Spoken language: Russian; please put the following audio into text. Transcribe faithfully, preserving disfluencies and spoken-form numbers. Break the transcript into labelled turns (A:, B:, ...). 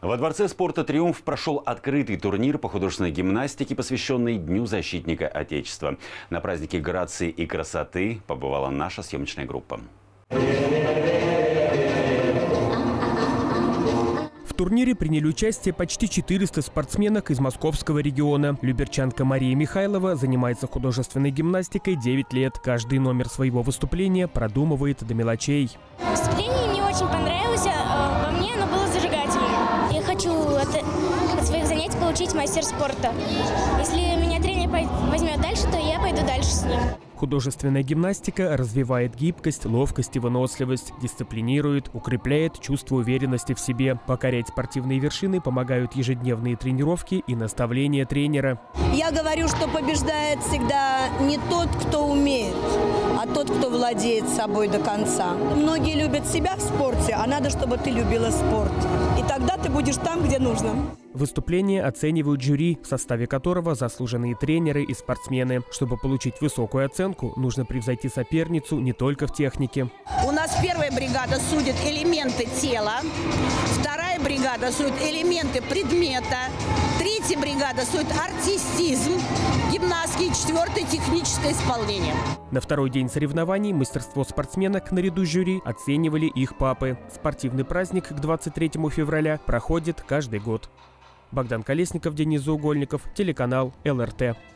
A: Во Дворце спорта «Триумф» прошел открытый турнир по художественной гимнастике, посвященный Дню защитника Отечества. На празднике грации и красоты побывала наша съемочная группа.
B: В турнире приняли участие почти четыреста спортсменок из московского региона. Люберчанка Мария Михайлова занимается художественной гимнастикой девять лет. Каждый номер своего выступления продумывает до мелочей.
C: Выступление мне очень понравилось, во мне оно было зажигательным. Я хочу от, от своих занятий получить мастер спорта. Если меня тренер возьмет дальше, то я пойду дальше с ним.
B: Художественная гимнастика развивает гибкость, ловкость и выносливость, дисциплинирует, укрепляет чувство уверенности в себе. Покорять спортивные вершины помогают ежедневные тренировки и наставления тренера.
D: Я говорю, что побеждает всегда не тот, кто умеет, а тот, кто владеет собой до конца. Многие любят себя в спорте, а надо, чтобы ты любила спорт. И тогда ты будешь там, где нужно.
B: Выступление оценивают жюри, в составе которого заслуженные тренеры и спортсмены. Чтобы получить высокую оценку, нужно превзойти соперницу не только в технике.
E: У нас первая бригада судит элементы тела, вторая бригада судит элементы предмета, третья бригада судит артистизм, гимнастики, четвертое техническое исполнение.
B: На второй день соревнований мастерство спортсменок наряду с жюри оценивали их папы. Спортивный праздник к двадцать третьему февраля проходит каждый год. Богдан Колесников, Денис Заугольников, телеканал эл эр тэ.